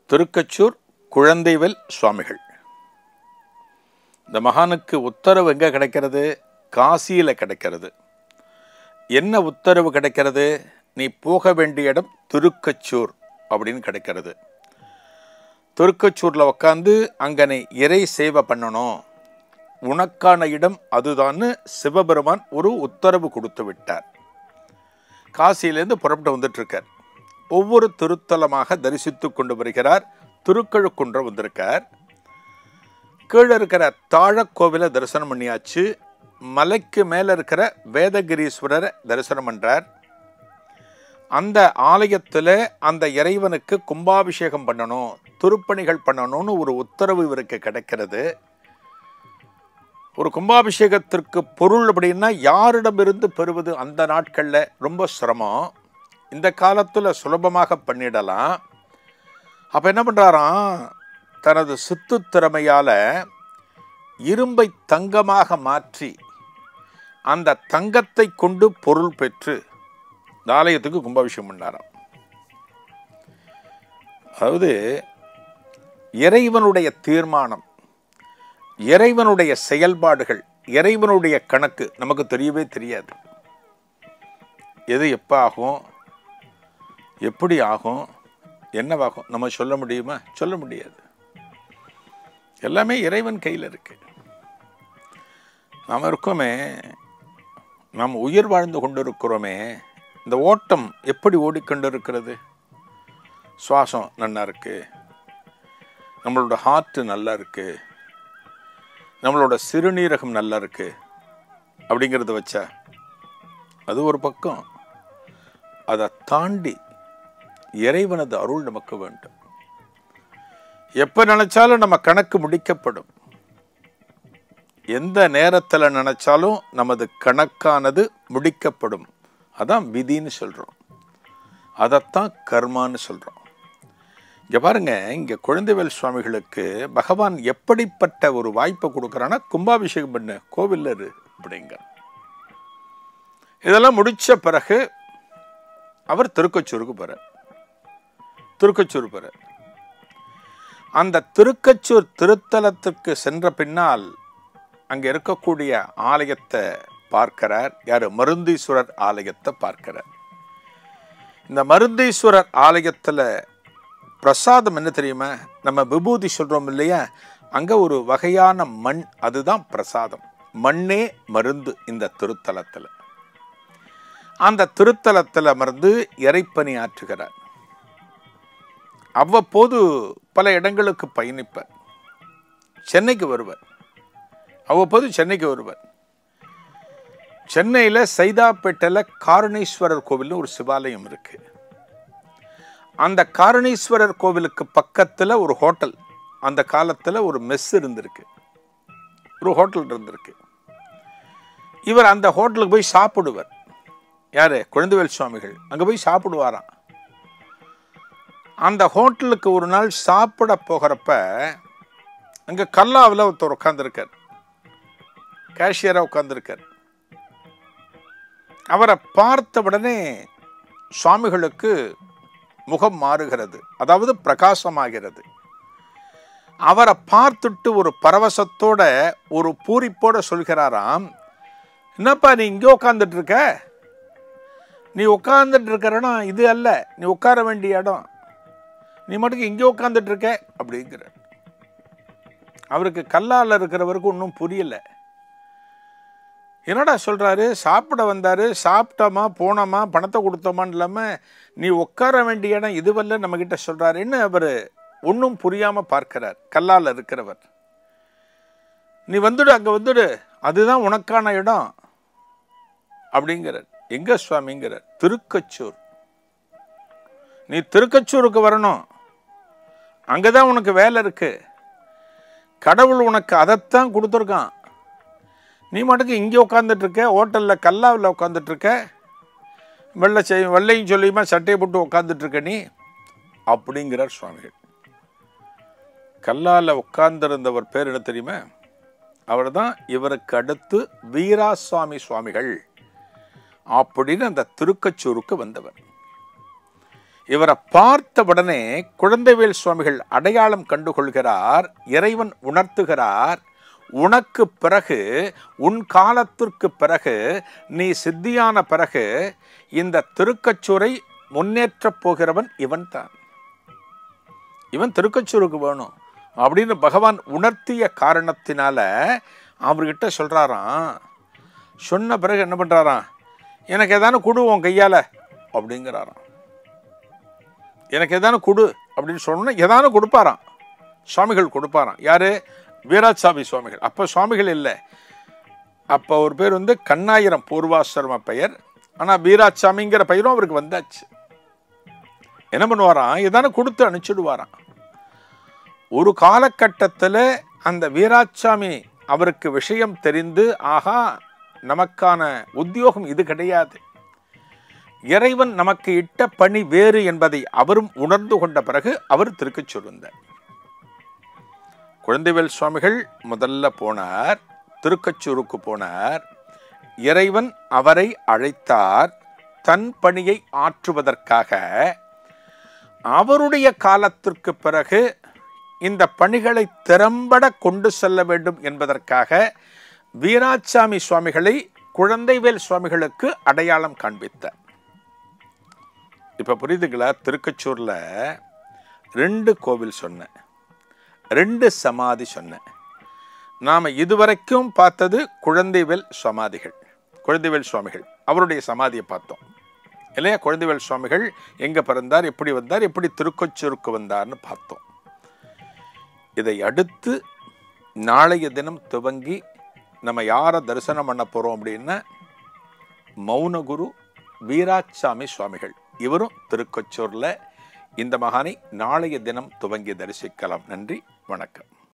திருக்கச்சூர் குழந்தைவேல் சுவாமிகள். இந்த மகானுக்கு உத்தரவு எங்கே கிடைக்கிறது? காசியில் கிடைக்கிறது. என்ன உத்தரவு கிடைக்கிறது? நீ போக வேண்டிய இடம் திருக்கச்சூர் அப்படின்னு கிடைக்கிறது. திருக்கச்சூரில் உட்காந்து அங்கனை இறை சேவை பண்ணணும், உனக்கான இடம் அதுதான்னு சிவபெருமான் ஒரு உத்தரவு கொடுத்து விட்டார். காசியிலேருந்து புறப்பட்டு வந்துட்டு இருக்கார். ஒவ்வொரு திருத்தலமாக தரிசித்து கொண்டு வருகிறார். திருக்கழுக்குன்றம் வந்திருக்கார். கீழே இருக்கிற தாழக்கோவிலை தரிசனம் பண்ணியாச்சு. மலைக்கு மேலே இருக்கிற வேதகிரீஸ்வரரை தரிசனம் பண்ணுறார். அந்த ஆலயத்தில் அந்த இறைவனுக்கு கும்பாபிஷேகம் பண்ணணும், திருப்பணிகள் பண்ணணும்னு ஒரு உத்தரவு இவருக்கு கிடைக்கிறது. ஒரு கும்பாபிஷேகத்திற்கு பொருள் அப்படின்னா யாரிடமிருந்து பெறுவது? அந்த நாட்களில் ரொம்ப சிரமம். இந்த காலத்தில் சுலபமாக பண்ணிடலாம். அப்போ என்ன பண்ணுறாராம், தனது சித்து திறமையால் இரும்பை தங்கமாக மாற்றி அந்த தங்கத்தை கொண்டு பொருள் பெற்று இந்த ஆலயத்துக்கு கும்பாபிஷேகம் பண்ணாராம். அதாவது இறைவனுடைய தீர்மானம், இறைவனுடைய செயல்பாடுகள், இறைவனுடைய கணக்கு நமக்கு தெரியவே தெரியாது. எது எப்போ ஆகும், எப்படி ஆகும், என்னவாகும் நம்ம சொல்ல முடியுமா? சொல்ல முடியாது. எல்லாமே இறைவன் கையில் இருக்கு. நாம் இருக்கோமே, நாம் உயிர் வாழ்ந்து கொண்டு இருக்கிறோமே, இந்த ஓட்டம் எப்படி ஓடிக்கொண்டு இருக்கிறது? சுவாசம் நல்லா இருக்கு, நம்மளோட ஹார்ட் நல்லா இருக்கு, நம்மளோட சிறுநீரகம் நல்லா இருக்கு அப்படிங்கிறத வச்சா அது ஒரு பக்கம். அதை தாண்டி இறைவனது அருள் நமக்கு வேண்டும். எப்ப நினைச்சாலும் நம்ம கணக்கு முடிக்கப்படும். எந்த நேரத்தில் நினைச்சாலும் நமது கணக்கானது முடிக்கப்படும். அதான் விதின்னு சொல்றோம், அதைத்தான் கர்மான்னு சொல்றோம். இங்க பாருங்க, இங்க குழந்தைவேல் சுவாமிகளுக்கு பகவான் எப்படிப்பட்ட ஒரு வாய்ப்பை கொடுக்கறான்னா, கும்பாபிஷேகம் பண்ண கோவில்ல இரு அப்படிங்க. இதெல்லாம் முடிச்ச பிறகு அவர் திருக்கச்சூருக்கு போறார். திருக்கச்சூர் போறார். அந்த திருக்கச்சூர் திருத்தலத்துக்கு சென்ற பின்னால் அங்க இருக்கக்கூடிய ஆலயத்தை பார்க்கிறார். யாரு? மருந்தீஸ்வரர் ஆலயத்தை பார்க்கிறார். இந்த மருந்தீஸ்வரர் ஆலயத்துல பிரசாதம் என்ன தெரியுமா? நம்ம விபூதி சொல்றோம் இல்லையா, அங்க ஒரு வகையான மண், அதுதான் பிரசாதம். மண்ணே மருந்து. இந்த திருத்தலத்துல, அந்த திருத்தலத்தில் அமர்ந்து இறைப்பணி ஆற்றுகிறார். அவ்வப்போது பல இடங்களுக்கு பயணிப்பார். சென்னைக்கு வருவார். அவ்வப்போது சென்னைக்கு வருவார். சென்னையில் சைதாப்பேட்டையில் காரணீஸ்வரர் கோவில்னு ஒரு சிவாலயம் இருக்கு. அந்த காரணீஸ்வரர் கோவிலுக்கு பக்கத்தில் ஒரு ஹோட்டல், அந்த காலத்தில் ஒரு மெஸ் இருந்திருக்கு, ஒரு ஹோட்டல் இருந்திருக்கு. இவர் அந்த ஹோட்டலுக்கு போய் சாப்பிடுவார். யாரு? குழந்தைவேல் சுவாமிகள் அங்கே போய் சாப்பிடுவாராம். அந்த ஹோட்டலுக்கு ஒரு நாள் சாப்பிட போகிறப்ப அங்கே கல்லாவில் ஒருத்தர் உட்காந்துருக்கார், கேஷியராக உட்காந்துருக்கார். அவரை பார்த்த உடனே சுவாமிகளுக்கு முகம் மாறுகிறது, அதாவது பிரகாசமாகிறது. அவரை பார்த்துட்டு ஒரு பரவசத்தோட ஒரு பூரிப்போட சொல்கிறாராம், என்னப்பா நீ இங்கே உட்காந்துட்டு இருக்க? நீ உட்காந்துட்டு இருக்கிற இடம் இது அல்ல, நீ உட்கார வேண்டிய இடம், நீ மட்டும் இங்கே உட்காந்துட்டு இருக்க அப்படிங்கிற. அவருக்கு கல்லால் இருக்கிறவருக்கு ஒன்றும் புரியல. என்னடா சொல்றாரு? சாப்பிட வந்தாரு, சாப்பிட்டோமா போனோமா பணத்தை கொடுத்தோமான்னு இல்லாமல் நீ உட்கார வேண்டிய இடம் இதுவல்ல நம்ம கிட்ட சொல்றாருன்னு அவர் ஒன்றும் புரியாம பார்க்கிறார். கல்லால் இருக்கிறவர், நீ வந்துடு, அங்கே வந்துடு, அதுதான் உனக்கான இடம் அப்படிங்கிறார். எங்க சுவாமிங்கிறார்? திருக்கச்சூர். நீ திருக்கச்சூருக்கு வரணும், அங்கதான் உனக்கு வேலை இருக்கு. கடவுள் உனக்கு அதைத்தான் கொடுத்துருக்கான். நீ மட்டுக்கு இங்கே உட்காந்துட்டு இருக்க, ஹோட்டலில் கல்லாவில் உட்காந்துட்டு இருக்க, வெள்ளையும் சொல்லியுமா சட்டையை போட்டு உட்காந்துட்டு இருக்க நீ அப்படிங்கிறார் சுவாமிகள். கல்லால் உட்கார்ந்திருந்தவர் பேர் என்ன தெரியுமா? அவர் தான் இவருக்கு அடுத்து வீராசாமி சுவாமிகள் அப்படின்னு அந்த திருக்கச்சூருக்கு வந்தவர். இவரை பார்த்த உடனே குழந்தைவேல் சுவாமிகள் அடையாளம் கண்டுகொள்கிறார். இறைவன் உணர்த்துகிறார், உனக்கு பிறகு, உன் காலத்திற்கு பிறகு, நீ சித்தியான பிறகு இந்த திருக்கச்சூரை முன்னேற்றப் போகிறவன் இவன் தான். இவன் திருக்கச்சூருக்கு வேணும் அப்படின்னு பகவான் உணர்த்திய காரணத்தினால அவர்கிட்ட சொல்றாராம். சொன்ன பிறகு என்ன பண்றாராம், எனக்கு ஏதானு கொடு உன் கையால அப்படிங்கிறாராம். எனக்கு ஏதானு கொடு அப்படின்னு சொன்னா ஏதானு கொடுப்பாராம். சுவாமிகள் கொடுப்பாராம். யாரு? வீராசாமி சுவாமிகள். அப்ப சுவாமிகள் இல்லை, அப்ப ஒரு பேர் கண்ணாயிரம் பூர்வாசிரம பெயர். ஆனா வீராசாமிங்கிற பெயரும் அவருக்கு வந்தாச்சு. என்ன பண்ணுவாராம், ஏதானு கொடுத்து அனுப்பிச்சுடுவாராம். ஒரு காலகட்டத்தில் அந்த வீராசாமி அவருக்கு விஷயம் தெரிந்து, ஆகா நமக்கான உத்தியோகம் இது கிடையாது, இறைவன் நமக்கு இட்ட பணி வேறு என்பதை அவரும் உணர்ந்து கொண்ட பிறகு அவர் திருக்கச்சூர் வந்தார். குழந்தைவேல் சுவாமிகள் முதல்ல போனார், திருக்கச்சூருக்கு போனார். இறைவன் அவரை அழைத்தார் தன் பணியை ஆற்றுவதற்காக. அவருடைய காலத்திற்கு பிறகு இந்த பணிகளை திறம்பட கொண்டு செல்ல வேண்டும் என்பதற்காக வீராசாமி சுவாமிகளை குழந்தைவேல் சுவாமிகளுக்கு அடையாளம் காண்பித்தார். இப்ப புரியுதுங்களா? திருக்கச்சூர்ல 2 கோவில் சொன்னேன், 2 சமாதி சொன்னேன். நாம இதுவரைக்கும் பார்த்தது குழந்தைவேல் சமாதிகள், குழந்தைவேல் சுவாமிகள் அவருடைய சமாதியை பார்த்தோம் இல்லையா? குழந்தைவேல் சுவாமிகள் எங்க பிறந்தார், எப்படி வந்தார், எப்படி திருக்கச்சூருக்கு வந்தார்னு பார்த்தோம். இதை அடுத்து நாளைய தினம் துவங்கி நம்ம யாரை தரிசனம் பண்ண போறோம் அப்படின்னா மௌனகுரு வீராசாமி சுவாமிகள். இவரும் திருக்கச்சூர்ல. இந்த மகானை நாளைய தினம் துவங்கி தரிசிக்கலாம். நன்றி, வணக்கம்.